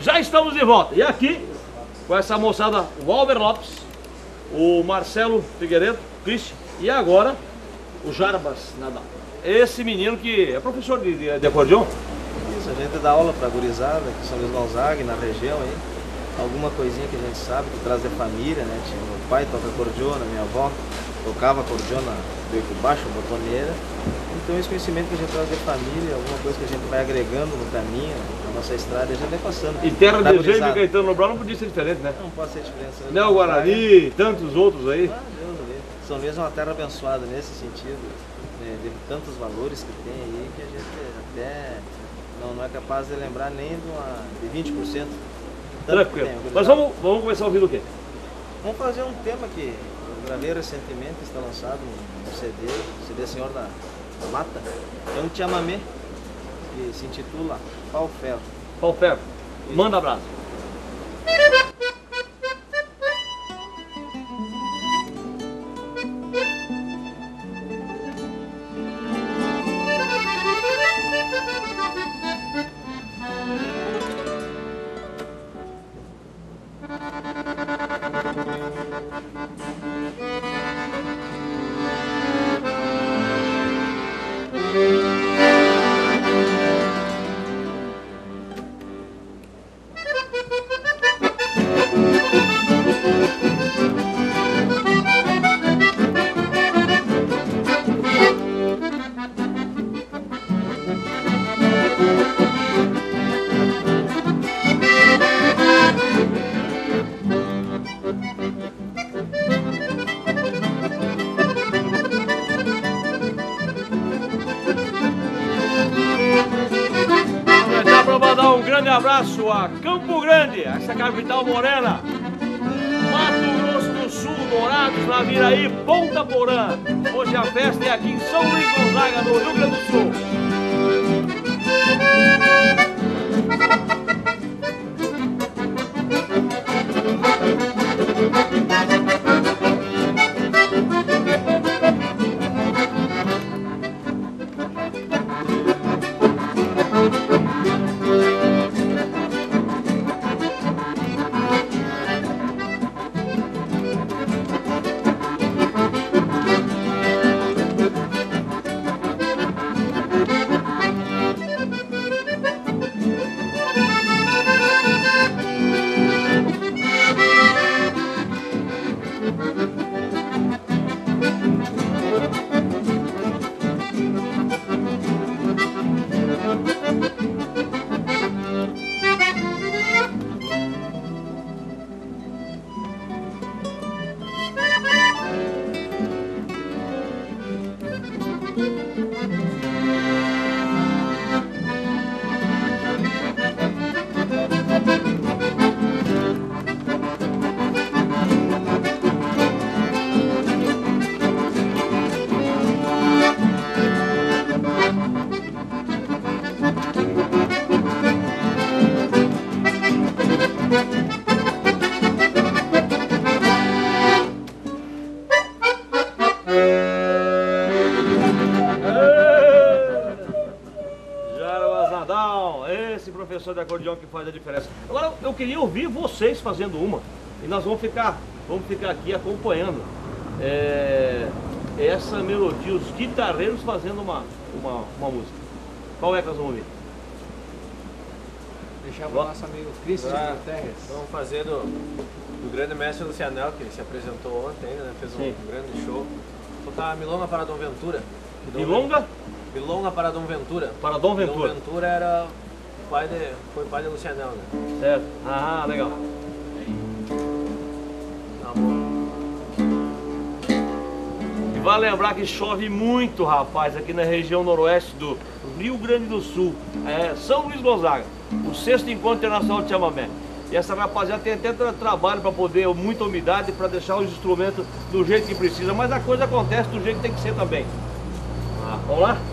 Já estamos de volta. E aqui, com essa moçada, o Albert Lopes, o Marcelo Figueiredo, Cristian, e agora o Jarbas Nadal. Esse menino que é professor de acordeon. Isso, a gente dá aula para gurizada, que São Luís Gonzaga, na região aí. Alguma coisinha que a gente sabe, que traz da família, né? Meu pai toca acordeona, minha avó tocava acordeona, veio por baixo, botoneira. Então esse conhecimento que a gente traz da família, alguma coisa que a gente vai agregando no caminho, na nossa estrada, a gente vai passando. E Terra de Desejo e Caetano Nobral não podia ser diferente, né? Não pode ser diferente. Neo Guarani, tantos outros aí. Ah, Deus do céu. São Luís é uma terra abençoada nesse sentido, né, de tantos valores que tem aí, que a gente até não é capaz de lembrar nem de 20%. Tranquilo. Mas vamos começar a ouvir o quê? Vamos fazer um tema que eu gravei recentemente, está lançado no CD Senhor da Mata. É um chamamé que se intitula Pau Ferro. Pau Ferro. Manda abraço. Um grande abraço a Campo Grande, essa capital morena, Mato Grosso do Sul, Dourados, Naviraí, Ponta Porã. Hoje a festa é aqui em São Luís Gonzaga, no Rio Grande do Sul. Esse professor de acordeão que faz a diferença. Agora eu queria ouvir vocês fazendo uma. E nós vamos ficar aqui acompanhando essa melodia, os guitarreiros fazendo uma música. Qual é que nós vamos ouvir? Deixar o nosso amigo Cristian Terres. Vamos fazer do grande mestre Lucianel, que se apresentou ontem ainda, né? Fez um grande show. Vou tocar Milonga para Dom Ventura. Milonga? Milonga para Dom Ventura. Para Dom Ventura. Dom Ventura foi pai de Lucianel, né? Certo. Ah, legal. E vale lembrar que chove muito, rapaz, aqui na região noroeste do Rio Grande do Sul. São Luís Gonzaga, o 6º Encontro Internacional de Chamamé. E essa rapaziada tem até trabalho para poder, muita umidade, para deixar os instrumentos do jeito que precisa. Mas a coisa acontece do jeito que tem que ser também. Vamos lá?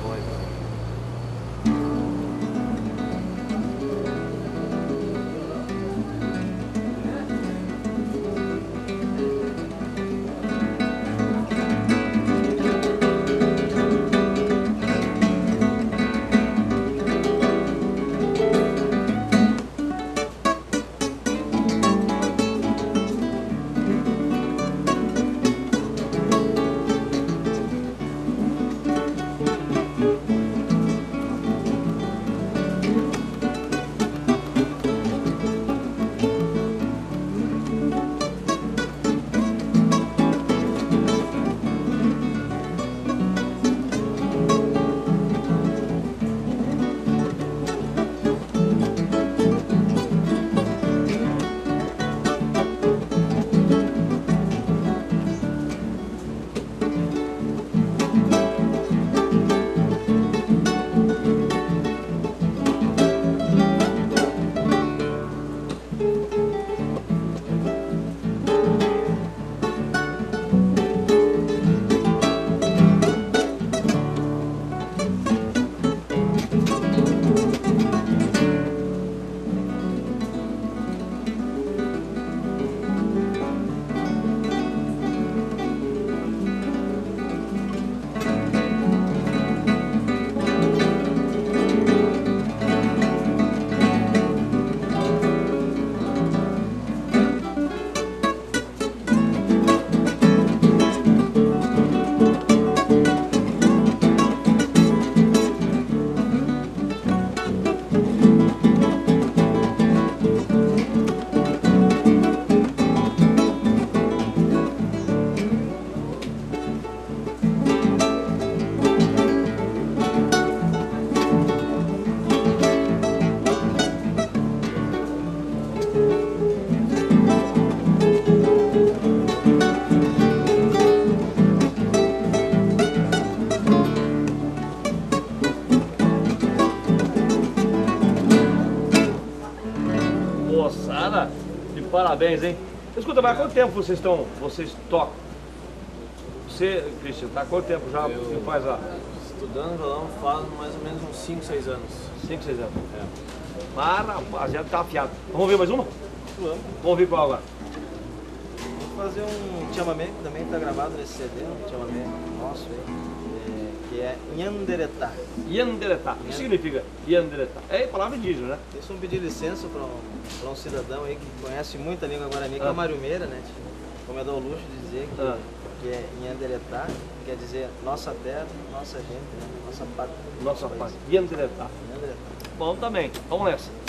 moçada, de parabéns, hein? Escuta, mas há quanto tempo vocês tocam? Você, Cristian, tá há quanto tempo já que faz a... Estudando violão faz mais ou menos uns 5, 6 anos. 5, 6 anos. É. Mas, rapaziada, tá afiado. Vamos ver mais uma? Vamos. Vamos ver qual agora? Vou fazer um chamamé que também está gravado nesse CD, um chamamé nosso aí, que é Nhanderetá. Yanderetá. O que significa Yanderetá? É palavra indígena, né? Isso vamos pedir licença para um cidadão aí que conhece muito a língua guarani, que é o Mário Meira, né? Como eu dou o luxo de dizer que é Nhanderetá, quer dizer nossa terra, nossa gente, né? Nossa pátria. Nossa pátria. Yanderetá. Nhanderetá. Bom também. Vamos nessa.